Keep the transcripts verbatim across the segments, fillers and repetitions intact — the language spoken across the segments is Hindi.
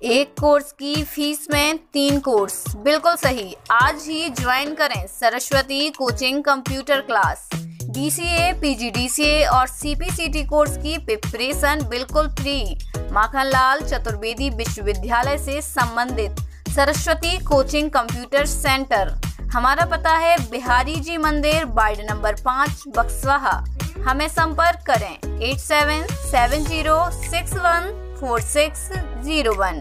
एक कोर्स की फीस में तीन कोर्स, बिल्कुल सही। आज ही ज्वाइन करें Saraswati coaching computer class. DCA, PGDCA और सीपीसीटी कोर्स की प्रिपरेशन बिल्कुल फ्री। माखनलाल चतुर्वेदी विश्वविद्यालय से संबंधित सरस्वती कोचिंग कंप्यूटर सेंटर। हमारा पता है बिहारी जी मंदिर, वार्ड नंबर पाँच, बक्सवाहा। हमें संपर्क करें at seven seven zero six one four six zero one.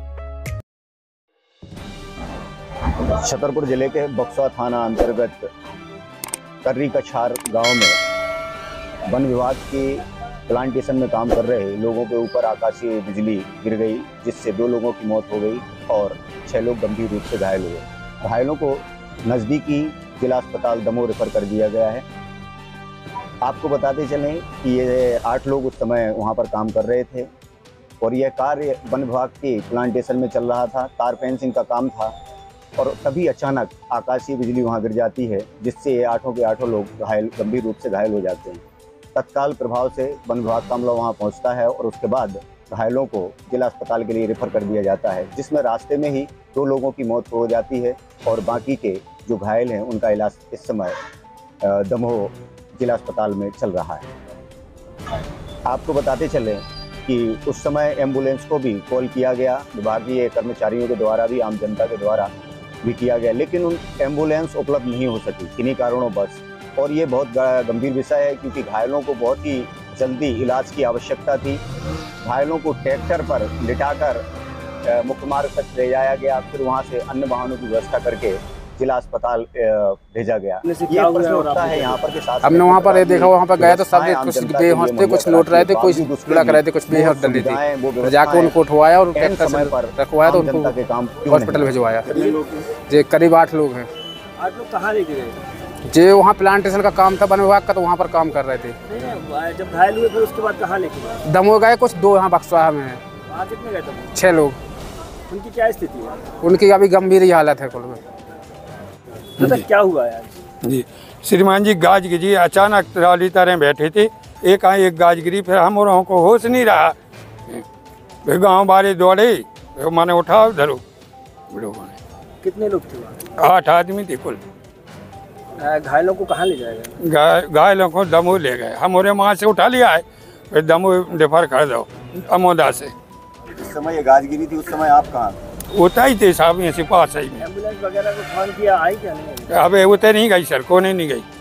Chhatarpur जिले के बक्सवा थाना अंतर्गत कर्री कछार गांव में वन विभाग की प्लांटेशन में काम कर रहे लोगों के ऊपर आकाशीय बिजली गिर गई, जिससे दो लोगों की मौत हो गई और छह लोग गंभीर रूप से घायल हुए। घायलों को नज़दीकी जिला अस्पताल दमोह रेफर कर दिया गया है। आपको बताते चलें कि ये आठ लोग उस समय वहाँ पर काम कर रहे थे और यह कार्य वन विभाग की प्लांटेशन में चल रहा था। तार फेंसिंग का काम था और तभी अचानक आकाशीय बिजली वहां गिर जाती है, जिससे ये आठों के आठों लोग घायल गंभीर रूप से घायल हो जाते हैं। तत्काल प्रभाव से वन विभाग का अमला वहां पहुंचता है और उसके बाद घायलों को जिला अस्पताल के लिए रेफर कर दिया जाता है, जिसमें रास्ते में ही दो लोगों की मौत हो जाती है और बाकी के जो घायल हैं उनका इलाज इस समय दमोह जिला अस्पताल में चल रहा है। आपको बताते चलें कि उस समय एम्बुलेंस को भी कॉल किया गया, विभागीय कर्मचारियों के द्वारा भी, आम जनता के द्वारा भी किया गया, लेकिन उन एम्बुलेंस उपलब्ध नहीं हो सकी किन्हीं कारणों बस। और ये बहुत गंभीर विषय है क्योंकि घायलों को बहुत ही जल्दी इलाज की आवश्यकता थी। घायलों को ट्रैक्टर पर लिटाकर मुख्य मार्ग तक ले जाया गया, फिर वहाँ से अन्य वाहनों की व्यवस्था करके जिला अस्पताल भेजा गया। ये प्रश्न उठता है यहाँ पर के साथ हमने वहाँ पर देखा, वहाँ पर गए तो सब कुछ बेहोश थे, कुछ लौट रहे थे, कुछ लुढ़क रहे थे, कुछ बेहोश डले थे। जाकर उनको उठवाया और समय पर रखवाया तो उनको हॉस्पिटल भिजवाया। जे करीब आठ लोग हैं। आठ लोग कहाँ लेके गए? जे वहाँ प्लांटेशन का काम था वन विभाग का, तो वहाँ पर काम कर रहे थे। जब घायल हुए फिर उसके बाद कहाँ लेके गए? दमोह गए, कुछ दो यहाँ बक्सवाहा में है। वहाँ कितने गए थे? छह लोग। उनकी क्या स्थिति है? उनकी अभी गंभीर ही हालत है कुल में। तो क्या हुआ यार? जी श्रीमान जी, गाज गिरी अचानक, ट्राली तरह बैठे थे, एक आए एक गाज गिरी, फिर हम लोगों को होश नहीं रहा, फिर गाँव बारे दौड़े, फिर मैंने उठाओ धरो। कितने लोग थे? आठ आदमी थे कुल। घायलों को कहाँ ले जाएगा? घाय घायलों को दमोह ले गए, हम और वहाँ से उठा लिया है, फिर दमोह रेफर कर दो अमोदा से। इस समय ये गाज गिरी थी, उस समय आप कहाँ होता ही थे साहब, यहाँ से पास ही में। एम्बुलेंस वगैरह को फोन किया, आई क्या नहीं? अब उतने नहीं गई सर, कोने नहीं गई।